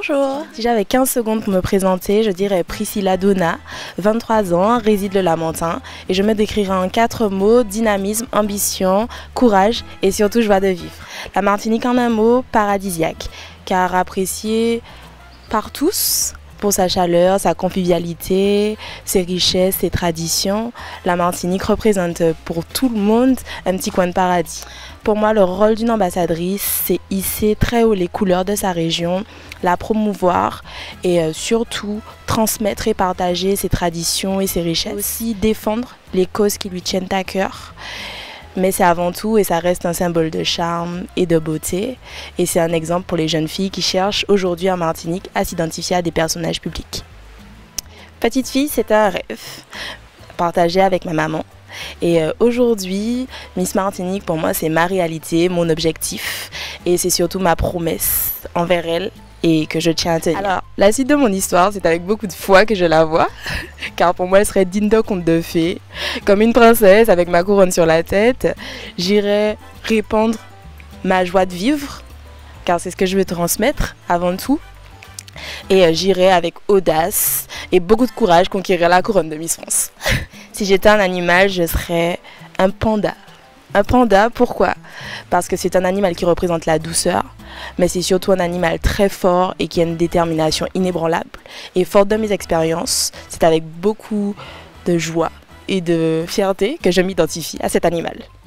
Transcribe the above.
Bonjour. Si j'avais 15 secondes pour me présenter, je dirais Priscilla Donna, 23 ans, réside le Lamentin et je me décrirais en 4 mots: dynamisme, ambition, courage et surtout joie de vivre. La Martinique en un mot, paradisiaque, car appréciée par tous. Pour sa chaleur, sa convivialité, ses richesses, ses traditions, la Martinique représente pour tout le monde un petit coin de paradis. Pour moi, le rôle d'une ambassadrice, c'est hisser très haut les couleurs de sa région, la promouvoir et surtout transmettre et partager ses traditions et ses richesses. Aussi défendre les causes qui lui tiennent à cœur. Mais c'est avant tout et ça reste un symbole de charme et de beauté. Et c'est un exemple pour les jeunes filles qui cherchent aujourd'hui en Martinique à s'identifier à des personnages publics. Petite fille, c'était un rêve partagé avec ma maman. Et aujourd'hui, Miss Martinique, pour moi, c'est ma réalité, mon objectif. Et c'est surtout ma promesse envers elle et que je tiens à tenir. Alors, la suite de mon histoire, c'est avec beaucoup de foi que je la vois. Car pour moi, elle serait digne d'un conte de fées. Comme une princesse avec ma couronne sur la tête, j'irai répandre ma joie de vivre, car c'est ce que je veux transmettre avant tout. Et j'irai avec audace et beaucoup de courage conquérir la couronne de Miss France. Si j'étais un animal, je serais un panda. Un panda, pourquoi? Parce que c'est un animal qui représente la douceur, mais c'est surtout un animal très fort et qui a une détermination inébranlable. Et forte de mes expériences, c'est avec beaucoup de joie et de fierté que je m'identifie à cet animal.